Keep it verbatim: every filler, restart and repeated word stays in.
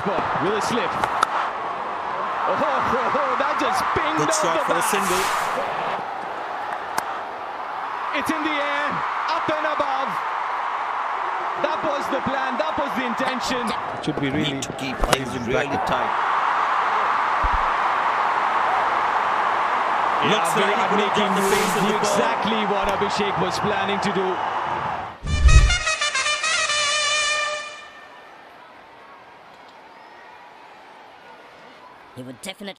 ball. Will it slip? Oh, oh, oh, that just pinged Good off shot the for bat. a single. It's in the air, up and above. That was the plan, that was the intention. Should be really Need to keep things really tight. Yeah, Looks like he could have got the face of the ball. Exactly what Abhishek was planning to do. He would definitely